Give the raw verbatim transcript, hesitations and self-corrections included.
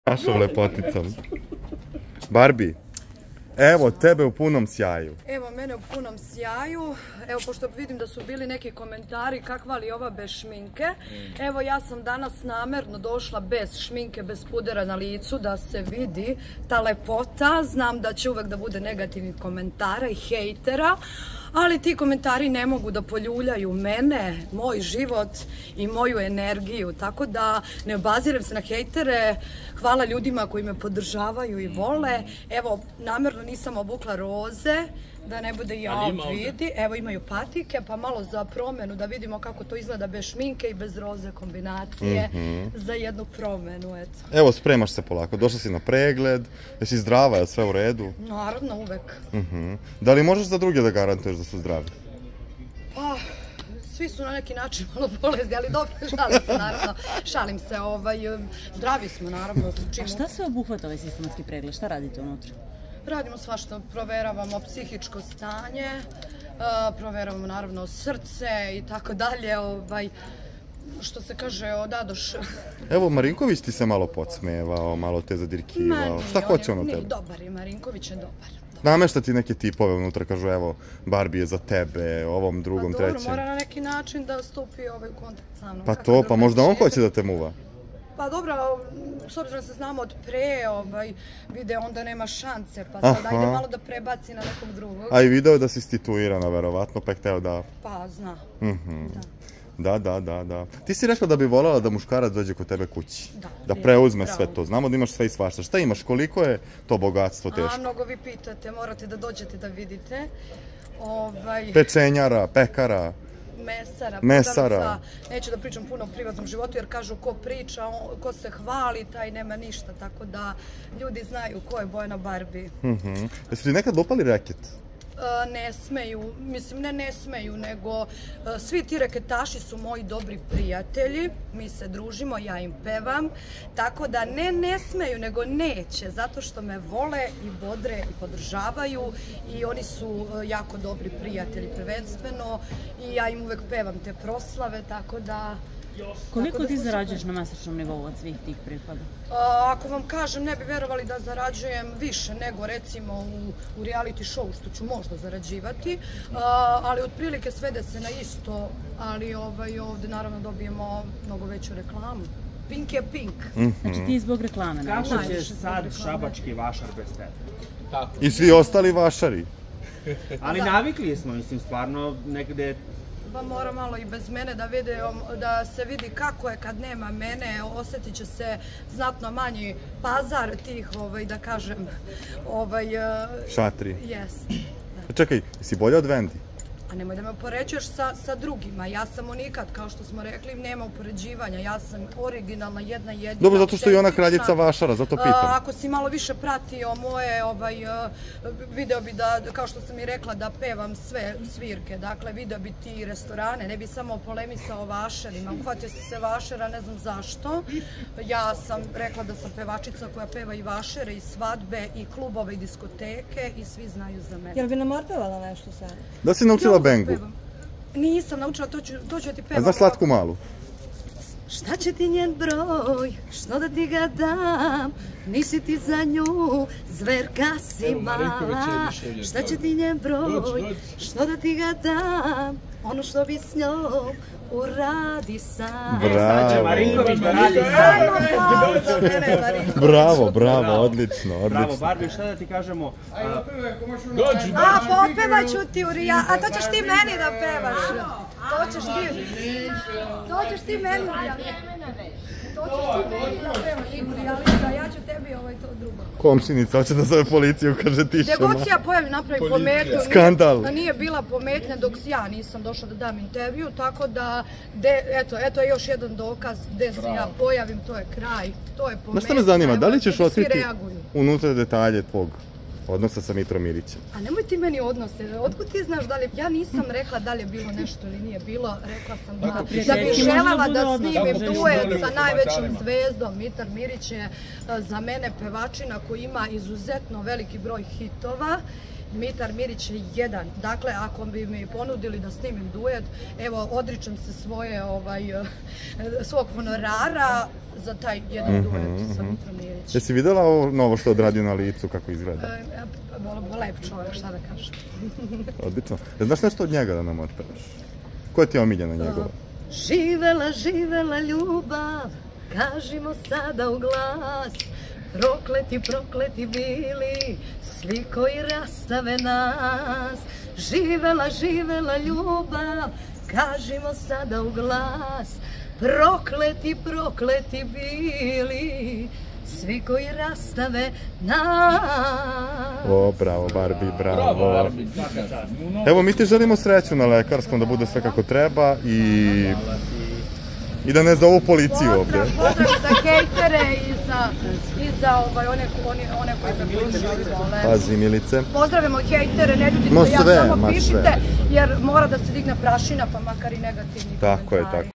Našom lepoticom. Barbie, evo tebe u punom sjaju. Evo mene u punom sjaju. Evo, pošto vidim da su bili neki komentari kakva li ova bez šminke. Evo, ja sam danas namerno došla bez šminke, bez pudera na licu, da se vidi ta lepota. Znam da će uvek da bude negativnih komentara i hejtera, ali ti komentari ne mogu da poljuljaju mene, moj život i moju energiju. Tako da ne obazirem se na hejtere. Hvala ljudima koji me podržavaju i vole. Evo, namerno nisam obukla roze, da ne bude jav vidi. Evo, imaju patike, pa malo za promenu da vidimo kako to izgleda bez šminke i bez roze kombinacije za jednu promenu, eto. Evo, spremaš se polako, došla si na pregled, jesi zdrava, je sve u redu? Naravno, uvek. Da li možeš za druge da garantuješ da su zdravi? Pa, svi su na neki način malo bolesni, ali dobro, šalim se, naravno. Šalim se, zdravi smo, naravno. A šta sve obuhvata ovaj sistematski pregled? Šta radite unutra? Radimo svašta, proveravamo psihičko stanje, proveravamo naravno srce i tako dalje, što se kaže od A do Š. Evo, Marinković ti se malo podsmevao, malo te zadirkivao, šta hoće on od tebe? Nije, dobar je, Marinković je dobar. Namešta ti neke tipove unutra, kažu evo, Barbie je za tebe, ovom, drugom, trećem. Pa dobro, mora na neki način da stupi u kontakt sa mnom. Pa to, pa možda on hoće da te muva. Pa dobro, s obzirom da se znamo od pre, vide onda nema šanse, pa sad ajde malo da prebaci na nekog drugog. A i video je da si situirana, verovatno, pa je hteo da... Pa, zna. Da, da, da, da. Ti si rekla da bi voljela da muškarac dođe kod tebe kući. Da preuzme sve to. Znamo da imaš sve i svašta. Šta imaš? Koliko je to bogatstvo teško? A, mnogo vi pitate, morate da dođete da vidite. Pečenjara, pekara. Mesara, Mesara. Neću da pričam puno o privatnom životu jer kažu ko priča, ko se hvali, taj nema ništa, tako da ljudi znaju ko je Bojana Barbie. Jesu ti nekad dopali reket? Ne smeju, mislim ne ne smeju, nego svi ti reketaši su moji dobri prijatelji, mi se družimo, ja im pevam, tako da ne ne smeju, nego neće, zato što me vole i bodre i podržavaju i oni su jako dobri prijatelji prvenstveno i ja im uvek pevam te proslave, tako da... Koliko ti zarađuješ na mesečnom nivou od svih tih prihoda? Ako vam kažem, ne bi verovali da zarađujem više nego recimo u reality show, što ću možda zarađivati, ali otprilike svede se na isto, ali ovde naravno dobijemo mnogo veću reklamu. Pink je pink. Znači ti zbog reklame. Kako ćeš sad šabački vašar bez tebe? I svi ostali vašari. Ali navikli smo, mislim, stvarno negde... Pa mora malo i bez mene da vide, da se vidi kako je kad nema mene, osjetit će se znatno manji pazar tih, da kažem, šatri. Jest. Čekaj, jesi bolja od Vendi? A nemoj da me upoređuješ sa drugima, ja sam unikat, kao što smo rekli, nema upoređivanja, ja sam originalna, jedna jedina. Dobro, zato što je ona kraljica vašara, zato pitam. Ako si malo više pratio moje, video bi da, kao što sam i rekla, da pevam sve svirke, dakle, video bi ti restorane, ne bi samo polemisao o vašarima, uhvatio si se vašara, ne znam zašto. Ja sam rekla da sam pevačica koja peva i vašere, i svadbe, i klubove, i diskoteke, i svi znaju za mene. Jel bi nam otpevala nešto sad? Da si naučila bengu? Nisam naučila, to ću da ti pevam. A znaš Slatku malu? Šta će ti njen broj, što da ti ga dam, nisi ti za nju, zverka si mala. Šta će ti njen broj, što da ti ga dam, ono što bi s njom uradi sam. Bravo. Marinković da radi sam. Bravo, bravo, odlično, odlično. Bravo, Barbie, šta da ti kažemo? A, popevat ću ti, Urija, a to ćeš ti meni da pevaš. To ćeš ti, to ćeš ti meni, Urija. To ćeš ti meni da pevaš, Urija, ja ću tebi ovaj to drugo. Komšinica, hoće da zove policiju, kaže tišemo. Gde god se ja pojavim napravim pometnju. Skandal. Nije bila pometnja dok ja nisam došla da dam intervju, tako da, eto, eto je još jedan dokaz gde se ja pojavim, to je kraj, to je pometnja. Znaš šta me zanima, da li ćeš otkriti unutra detalje tvog odnosa sa Mitrom Irićem? A nemoj ti meni odnose, otkud ti znaš da li, ja nisam rekla da li je bilo nešto ili nije bilo, rekla sam da bih želela da snimim duet sa najvećom zvezdom. Mitar Mirić je za mene pevačina koji ima izuzetno veliki broj hitova Mitar Mirić je jedan. Dakle, ako bi mi ponudili da snimim duet, evo, odričem se svoje, ovaj, svog honorara za taj jedan duet sa Mitrom Mirić. Jesi videla ovo novo što odradio na licu, kako izgleda? Lep čovjek, šta da kažem. Odlično. Znaš nešto od njega da nam otpevaš? Ko je ti omiljena njegova? Živela, živela ljubav, kažimo sada u glas, prokleti, prokleti bili, svi koji rastave nas. Živela, živela ljubav, kažimo sada u glas, prokleti, prokleti bili, svi koji rastave nas. O, bravo, Barbi, bravo. Evo, mi ti želimo sreću na lekarskom, da bude sve kako treba i... I da ne zovu policiju ovdje. Pozdrav za hejtere i za one koji me bližali vole. Pazi, Milice. Pozdravimo hejtere, ne ljudite, ja samo pišite, jer mora da se digne prašina, pa makar i negativni komentari. Tako je, tako.